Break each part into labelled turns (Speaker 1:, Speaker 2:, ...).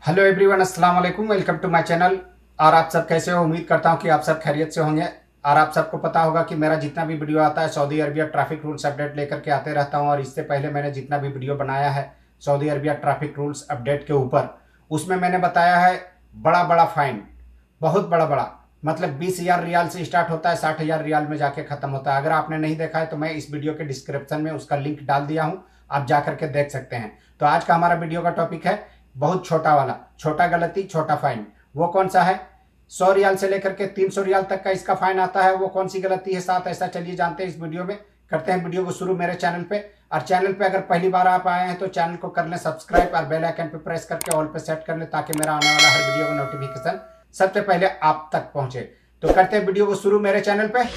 Speaker 1: Hello everyone, अस्सलाम वालेकुम। Welcome to my channel. और आप सब कैसे हो? उम्मीद करता हूं कि आप सब खैरियत से होंगे। और आप सबको पता होगा कि मेरा जितना भी वीडियो आता है Saudi Arabia traffic rules update लेकर के आते रहता हूं। और इससे पहले मैंने जितना भी वीडियो बनाया है Saudi Arabia traffic rules update के ऊपर, उसमें मैंने बताया है बड़ा बड़ा फाइन, बहुत बड़ा बड़ा, मतलब 20,000 रियाल से स्टार्ट होता है, 60,000 रियाल में जाके खत्म होता है। अगर आपने नहीं देखा है तो मैं इस वीडियो के डिस्क्रिप्शन में उसका लिंक डाल दिया हूं, आप जाकर के देख सकते हैं। तो आज का हमारा वीडियो का टॉपिक है बहुत छोटा वाला, छोटा गलती छोटा फाइन। वो कौन सा है? 100 रियाल से लेकर के 300 रियाल तक का इसका फाइन आता है। वो कौन सी गलती है साथ, ऐसा चलिए जानते हैं इस वीडियो में। करते हैं वीडियो को शुरू मेरे चैनल पे। और चैनल पे अगर पहली बार आप आए हैं तो चैनल को कर लें सब्सक्राइब और बेल आइकन पे प्रेस करके ऑल पे सेट कर लें, ताकि मेरा आने वाला हर वीडियो का नोटिफिकेशन सबसे पहले आप तक पहुंचे। तो करते हैं वीडियो को शुरू मेरे चैनल पे।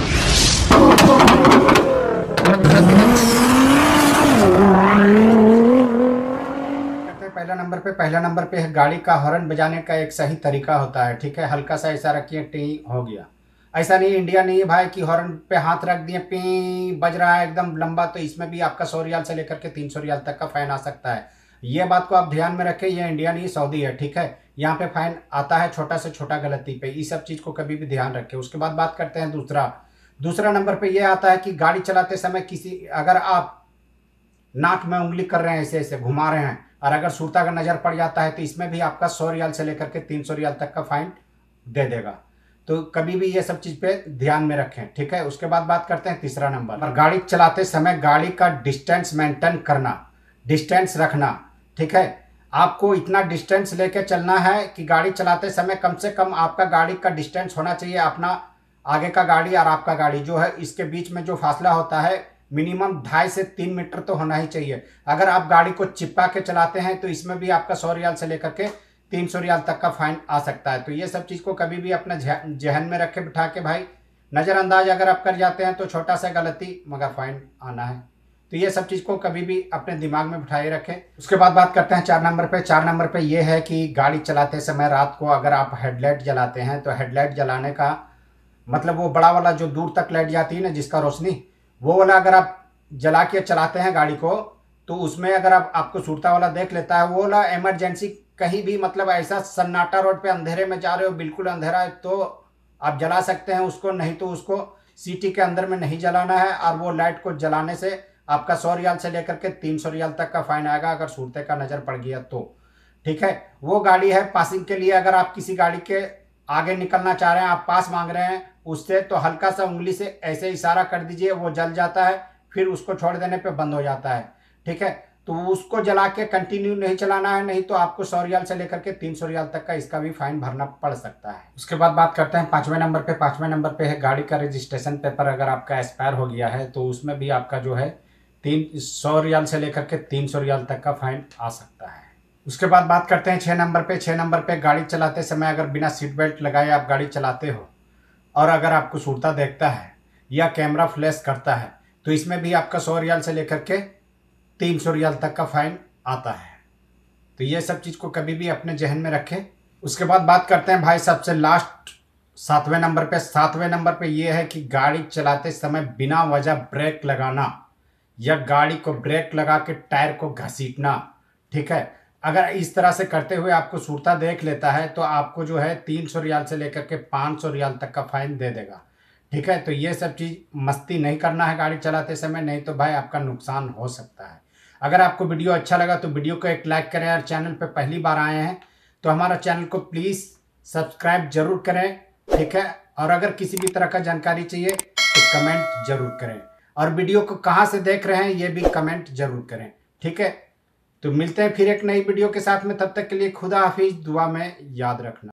Speaker 1: पहला नंबर पे है गाड़ी का हॉर्न बजाने का एक सही तरीका होता है। ठीक है, हल्का सा ऐसा रखिए, टी हो गया। ऐसा नहीं, इंडिया नहीं है भाई कि हॉर्न पे हाथ रख दिए, पी बज रहा है एकदम लंबा, तो इसमें भी आपका 100 रियाल से लेकर के 300 रियाल तक का फाइन आ सकता है। ये बात को आप ध्यान में रखें, ये इंडिया नहीं सऊदी है। ठीक है, यहाँ पे फाइन आता है छोटा से छोटा गलती पे, इस सब चीज को कभी भी ध्यान रखें। उसके बाद बात करते हैं दूसरा नंबर पे ये आता है कि गाड़ी चलाते समय अगर आप नाक में उंगली कर रहे हैं, ऐसे ऐसे घुमा रहे हैं, और अगर सूरता का नजर पड़ जाता है तो इसमें भी आपका 100 रियाल से लेकर के 300 रियाल तक का फाइन दे देगा। तो कभी भी ये सब चीज पे ध्यान में रखें। ठीक है, उसके बाद बात करते हैं तीसरा नंबर पर, गाड़ी चलाते समय गाड़ी का डिस्टेंस मेंटेन करना, डिस्टेंस रखना। ठीक है, आपको इतना डिस्टेंस लेके चलना है कि गाड़ी चलाते समय कम से कम आपका गाड़ी का डिस्टेंस होना चाहिए, अपना आगे का गाड़ी और आपका गाड़ी जो है इसके बीच में जो फासला होता है मिनिमम 2.5 से 3 मीटर तो होना ही चाहिए। अगर आप गाड़ी को चिपका के चलाते हैं तो इसमें भी आपका 100 रियाल से लेकर के 300 रियाल तक का फाइन आ सकता है। तो ये सब चीज को कभी भी अपना जहन में रखे बिठा के भाई, नजरअंदाज अगर आप कर जाते हैं तो छोटा सा गलती मगर फाइन आना है। तो ये सब चीज को कभी भी अपने दिमाग में बिठाए रखें। उसके बाद बात करते हैं 4 नंबर पे। 4 नंबर पे ये है कि गाड़ी चलाते समय रात को अगर आप हेडलाइट जलाते हैं तो हेडलाइट जलाने का मतलब वो बड़ा वाला जो दूर तक लाइट जाती है ना, जिसका रोशनी, वो वाला अगर आप जला के चलाते हैं गाड़ी को, तो उसमें अगर आपको सूरता वाला देख लेता है, वो वाला इमरजेंसी कहीं भी, मतलब ऐसा सन्नाटा रोड पे अंधेरे में जा रहे हो, बिल्कुल अंधेरा है, तो आप जला सकते हैं उसको, नहीं तो उसको सिटी के अंदर में नहीं जलाना है। और वो लाइट को जलाने से आपका 100 रियाल से लेकर के 300 रियाल तक का फाइन आएगा अगर सूरते का नजर पड़ गया तो। ठीक है, वो गाड़ी है पासिंग के लिए। अगर आप किसी गाड़ी के आगे निकलना चाह रहे हैं, आप पास मांग रहे हैं उससे, तो हल्का सा उंगली से ऐसे इशारा कर दीजिए, वो जल जाता है, फिर उसको छोड़ देने पे बंद हो जाता है। ठीक है, तो उसको जला के कंटिन्यू नहीं चलाना है, नहीं तो आपको 100 रियाल से लेकर के 300 रियाल तक का इसका भी फाइन भरना पड़ सकता है। उसके बाद बात करते हैं 5वें नंबर पे। 5वें नंबर पे है गाड़ी का रजिस्ट्रेशन पेपर अगर आपका एक्सपायर हो गया है तो उसमें भी आपका जो है 100 रियाल से लेकर के 300 रियाल तक का फाइन आ सकता है। उसके बाद बात करते हैं 6 नंबर पे। 6 नंबर पे गाड़ी चलाते समय अगर बिना सीट बेल्ट लगाए आप गाड़ी चलाते हो और अगर आपको सूरता देखता है या कैमरा फ्लैश करता है तो इसमें भी आपका 100 रियाल से लेकर के 300 रियाल तक का फाइन आता है। तो ये सब चीज को कभी भी अपने जहन में रखें। उसके बाद बात करते हैं भाई सबसे लास्ट 7वें नंबर पे। 7वें नंबर पे ये है कि गाड़ी चलाते समय बिना वजह ब्रेक लगाना या गाड़ी को ब्रेक लगा के टायर को घसीटना। ठीक है, अगर इस तरह से करते हुए आपको सूरता देख लेता है तो आपको जो है 300 रियाल से लेकर के 500 रियाल तक का फाइन दे देगा। ठीक है, तो ये सब चीज मस्ती नहीं करना है गाड़ी चलाते समय, नहीं तो भाई आपका नुकसान हो सकता है। अगर आपको वीडियो अच्छा लगा तो वीडियो को एक लाइक करें, और चैनल पे पहली बार आए हैं तो हमारा चैनल को प्लीज सब्सक्राइब जरूर करें। ठीक है, और अगर किसी भी तरह का जानकारी चाहिए तो कमेंट जरूर करें, और वीडियो को कहाँ से देख रहे हैं ये भी कमेंट जरूर करें। ठीक है, तो मिलते हैं फिर एक नई वीडियो के साथ में, तब तक के लिए खुदा हाफिज, दुआ में याद रखना।